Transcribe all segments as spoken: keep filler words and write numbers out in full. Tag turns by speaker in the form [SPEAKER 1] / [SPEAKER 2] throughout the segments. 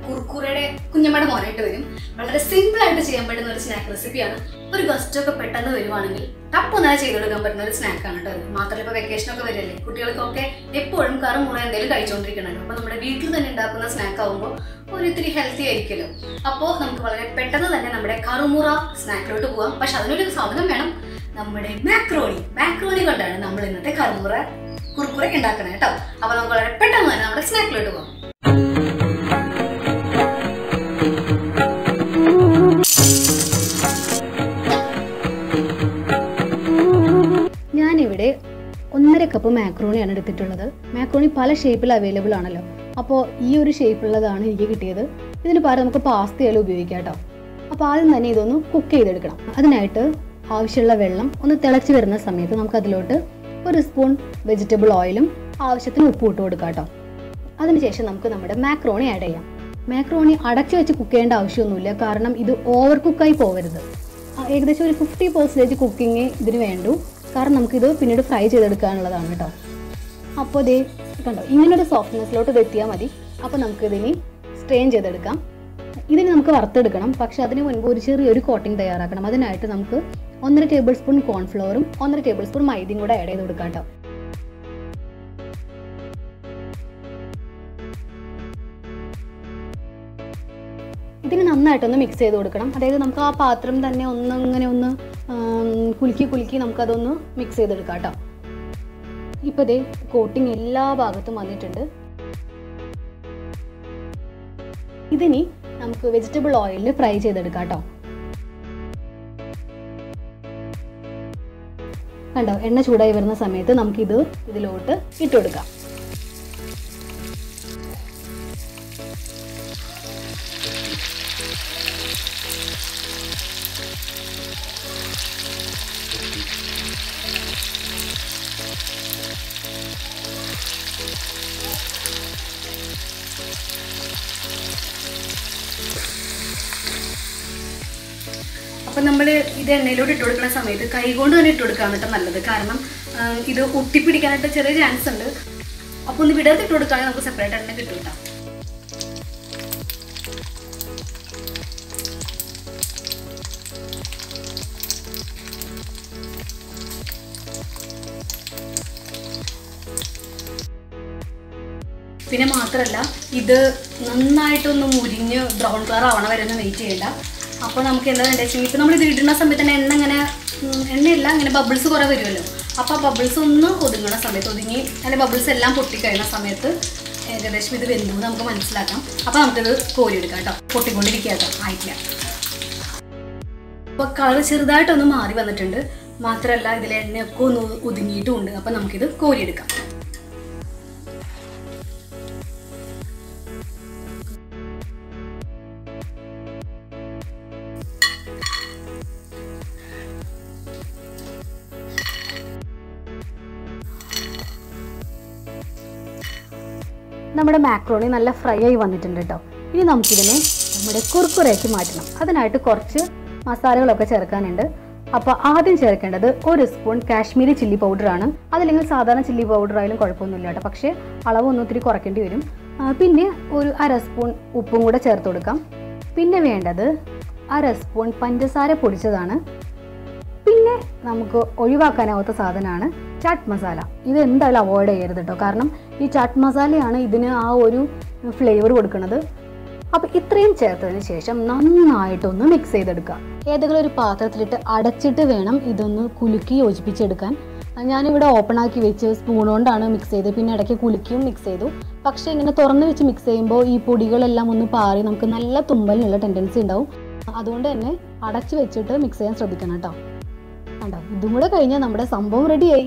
[SPEAKER 1] കുർക്കുറയുടെ കുഞ്ഞമ്മയുടെ മോനായിട്ട് വരും. വളരെ സിമ്പിൾ ആയിട്ട് ചെയ്യാൻ പറ്റുന്ന ഒരു സ്നാക്ക് റെസിപ്പിയാണ്. ഒരു ഗസ്റ്റൊക്കെ പെട്ടെന്ന് വരുവാണെങ്കിൽ ടപ്പൊന്നായി ചെയ്തെടുക്കാൻ പറ്റുന്ന ഒരു സ്നാക്കാണ് കേട്ടോ. മാത്രമല്ല ഇപ്പോൾ വെക്കേഷനൊക്കെ വരില്ലേ, കുട്ടികൾക്കൊക്കെ എപ്പോഴും കറുമുറ എന്തെങ്കിലും കഴിച്ചുകൊണ്ടിരിക്കണമല്ലോ. അപ്പോൾ നമ്മുടെ വീട്ടിൽ തന്നെ ഉണ്ടാക്കുന്ന സ്നാക്ക് ആകുമ്പോൾ ഒരു ഇത്തിരി ഹെൽത്തി ആയിരിക്കുമല്ലോ. അപ്പോൾ നമുക്ക് വളരെ പെട്ടെന്ന് തന്നെ നമ്മുടെ കറുമുറ സ്നാക്കിലോട്ട് പോകാം. പക്ഷെ അതിനൊരു സാധനം വേണം, നമ്മുടെ മാക്രോണി. മാക്രോണി കൊണ്ടാണ് നമ്മൾ ഇന്നത്തെ കറുമുറ കുർക്കുറെ ഉണ്ടാക്കണേ കേട്ടോ. അപ്പോൾ നമുക്ക് വളരെ പെട്ടെന്ന് തന്നെ നമ്മുടെ സ്നാക്കിലോട്ട് പോകാം. ഞാനിവിടെ ഒന്നര കപ്പ് മാക്രോണിയാണ് എടുത്തിട്ടുള്ളത്. മാക്രോണി പല ഷേപ്പിൽ അവൈലബിൾ ആണല്ലോ. അപ്പോൾ ഈ ഒരു ഷേപ്പുള്ളതാണ് എനിക്ക് കിട്ടിയത്. ഇതിന് പകരം നമുക്ക് പാസ്തയെല്ലാം ഉപയോഗിക്കാം കേട്ടോ. അപ്പോൾ ആദ്യം തന്നെ ഇതൊന്ന് കുക്ക് ചെയ്തെടുക്കണം. അതിനായിട്ട് ആവശ്യമുള്ള വെള്ളം ഒന്ന് തിളച്ച് വരുന്ന സമയത്ത് നമുക്ക് അതിലോട്ട് ഒരു സ്പൂൺ വെജിറ്റബിൾ ഓയിലും ആവശ്യത്തിന് ഉപ്പ് ഇട്ട് കൊടുക്കാം കേട്ടോ. അതിനുശേഷം നമുക്ക് നമ്മുടെ മാക്രോണി ആഡ് ചെയ്യാം. മാക്രോണി അടച്ചു വെച്ച് കുക്ക് ചെയ്യേണ്ട ആവശ്യമൊന്നുമില്ല, കാരണം ഇത് ഓവർ കുക്കായി പോകരുത്. ഏകദേശം ഒരു ഫിഫ്റ്റി പെർസെൻറ്റേജ് കുക്കിങ് ഇതിന് വേണ്ടു, കാരണം നമുക്കിത് പിന്നീട് ഫ്രൈ ചെയ്തെടുക്കാനുള്ളതാണ് കേട്ടോ. അപ്പോൾ ഇതേ കണ്ടോ, ഇങ്ങനൊരു സോഫ്റ്റ്നെസ്സിലോട്ട് ഇത് എത്തിയാൽ മതി. അപ്പോൾ നമുക്കിതിനി സ്ട്രെയിൻ ചെയ്തെടുക്കാം. ഇതിന് നമുക്ക് വറുത്തെടുക്കണം, പക്ഷെ അതിന് മുൻപ് ഒരു ചെറിയൊരു കോട്ടിംഗ് തയ്യാറാക്കണം. അതിനായിട്ട് നമുക്ക് ഒന്നര ടേബിൾ സ്പൂൺ കോൺഫ്ലവറും ഒന്നര ടേബിൾ സ്പൂൺ മൈദയും കൂടെ ആഡ് ചെയ്ത് കൊടുക്കാം കേട്ടോ. ഇതിന് നന്നായിട്ടൊന്ന് മിക്സ് ചെയ്ത് കൊടുക്കണം. അതായത് നമുക്ക് ആ പാത്രം തന്നെ ഒന്ന് ഇങ്ങനെ ഒന്ന് കുലുക്കി കുലുക്കി നമുക്കതൊന്ന് മിക്സ് ചെയ്തെടുക്കാം കേട്ടോ. ഇപ്പോൾ ഇതേ കോട്ടിങ് എല്ലാ ഭാഗത്തും വന്നിട്ടുണ്ട്. ഇതിനി നമുക്ക് വെജിറ്റബിൾ ഓയിലിൽ ഫ്രൈ ചെയ്തെടുക്കാം കേട്ടോ. കണ്ടോ, എണ്ണ ചൂടായി വരുന്ന സമയത്ത് നമുക്കിത് ഇതിലോട്ട് ഇട്ട് കൊടുക്കാം. അപ്പം നമ്മൾ ഇത് എണ്ണയിലോട്ട് ഇട്ട് കൊടുക്കുന്ന സമയത്ത് കൈകൊണ്ട് തന്നെ ഇട്ട് കൊടുക്കുകയാണ് കേട്ടോ നല്ലത്. കാരണം ഇത് ഒട്ടിപ്പിടിക്കാനായിട്ട് ചെറിയ ചാൻസ് ഉണ്ട്. അപ്പോൾ ഒന്ന് വിടർത്തി ഇട്ട് കൊടുക്കുകയാണെങ്കിൽ നമുക്ക് സെപ്പറേറ്റ് എണ്ണ കിട്ടും കേട്ടോ. പിന്നെ മാത്രമല്ല, ഇത് നന്നായിട്ടൊന്ന് മുരിഞ്ഞ് ബ്രൗൺ കളർ ആവണ വരെ ഒന്നും വെയിറ്റ് ചെയ്യണ്ട. അപ്പോൾ നമുക്ക് എന്താ വേണ്ടത് വെച്ചാൽ ഇപ്പോൾ നമ്മൾ ഇത് ഇടുന്ന സമയത്ത് തന്നെ എണ്ണ ഇങ്ങനെ എണ്ണയില്ല ഇങ്ങനെ ബബിൾസ് കുറേ വരുമല്ലോ. അപ്പോൾ ആ ബബിൾസ് ഒന്ന് ഒതുങ്ങുന്ന സമയത്ത് ഒതുങ്ങി അതിൻ്റെ ബബിൾസ് എല്ലാം പൊട്ടിക്കഴിയുന്ന സമയത്ത് ഏകദേശം ഇത് വെന്തു നമുക്ക് മനസ്സിലാക്കാം. അപ്പോൾ നമുക്കിത് കോരിയെടുക്കാം കേട്ടോ. പൊട്ടിക്കൊണ്ടിരിക്കുക കേട്ടോ, ആയിട്ടില്ല. അപ്പോൾ കളർ ചെറുതായിട്ടൊന്ന് മാറി വന്നിട്ടുണ്ട്. മാത്രമല്ല ഇതിലെ എണ്ണയൊക്കെ ഒന്ന് ഒതുങ്ങിയിട്ടുമുണ്ട്. അപ്പോൾ നമുക്കിത് കോരിയെടുക്കാം. നമ്മുടെ മാക്രോണി നല്ല ഫ്രൈ ആയി വന്നിട്ടുണ്ട് കേട്ടോ. ഇനി നമുക്കിതിനെ നമ്മുടെ കുർക്കുറേക്ക് മാറ്റണം. അതിനായിട്ട് കുറച്ച് മസാലകളൊക്കെ ചേർക്കാനുണ്ട്. അപ്പോൾ ആദ്യം ചേർക്കേണ്ടത് ഒരു സ്പൂൺ കാശ്മീരി ചില്ലി പൗഡറാണ്. അതല്ലെങ്കിൽ സാധാരണ ചില്ലി പൗഡർ ആയാലും കുഴപ്പമൊന്നുമില്ല കേട്ടോ, പക്ഷേ അളവൊന്നും ഒത്തിരി കുറയ്ക്കേണ്ടി വരും. പിന്നെ ഒരു അര സ്പൂൺ ഉപ്പും കൂടെ ചേർത്ത് കൊടുക്കാം. പിന്നെ വേണ്ടത് അര സ്പൂൺ പഞ്ചസാര പൊടിച്ചതാണ്. പിന്നെ നമുക്ക് ഒഴിവാക്കാനാവാത്ത സാധനമാണ് ചാറ്റ് മസാല. ഇത് എന്തായാലും അവോയ്ഡ് ചെയ്യരുത് കേട്ടോ, കാരണം ഈ ചാറ്റ് മസാലയാണ് ഇതിന് ആ ഒരു ഫ്ലേവർ കൊടുക്കുന്നത്. അപ്പോൾ ഇത്രയും ചേർത്തതിന് ശേഷം നന്നായിട്ടൊന്ന് മിക്സ് ചെയ്തെടുക്കുക. ഏതെങ്കിലും ഒരു പാത്രത്തിലിട്ട് അടച്ചിട്ട് വേണം ഇതൊന്ന് കുലുക്കി യോജിപ്പിച്ചെടുക്കാൻ. ഞാനിവിടെ ഓപ്പൺ ആക്കി വെച്ച് സ്പൂൺ കൊണ്ടാണ് മിക്സ് ചെയ്തത്. പിന്നെ ഇടയ്ക്ക് കുലുക്കിയും മിക്സ് ചെയ്തു. പക്ഷേ ഇങ്ങനെ തുറന്ന് വെച്ച് മിക്സ് ചെയ്യുമ്പോൾ ഈ പൊടികളെല്ലാം ഒന്ന് പാറി നമുക്ക് നല്ല തുമ്പലിനുള്ള ടെൻഡൻസി ഉണ്ടാവും. അതുകൊണ്ട് തന്നെ അടച്ച് വെച്ചിട്ട് മിക്സ് ചെയ്യാൻ ശ്രദ്ധിക്കണം കേട്ടോ. കണ്ടോ, ഇതും കൂടെ കഴിഞ്ഞാൽ നമ്മുടെ സംഭവം റെഡിയായി.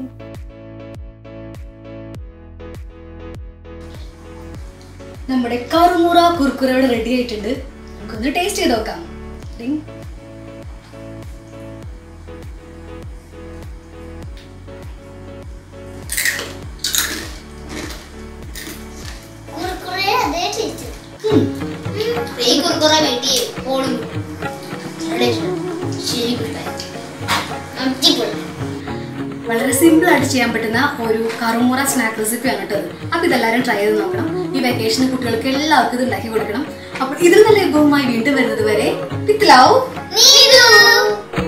[SPEAKER 1] നമ്മുടെ കറുമുറ കുർക്കുറയോട് റെഡി ആയിട്ടുണ്ട്. നമുക്കൊന്ന് ടേസ്റ്റ് ചെയ്ത് നോക്കാം. വളരെ സിമ്പിൾ ആയിട്ട് ചെയ്യാൻ പറ്റുന്ന ഒരു കറുമുറ സ്നാക്ക് റെസിപ്പിയാണ് കേട്ടോ. അപ്പോൾ ഇതെല്ലാവരും ട്രൈ ചെയ്ത് നോക്കണം. ഈ വെക്കേഷന് കുട്ടികൾക്ക് എല്ലാവർക്കും ഇത് ഉണ്ടാക്കി കൊടുക്കണം. അപ്പോൾ ഇതിൽ നല്ല വിഭവമായി വീണ്ടും വരുന്നത് വരെ വിത്ത് ലവ്.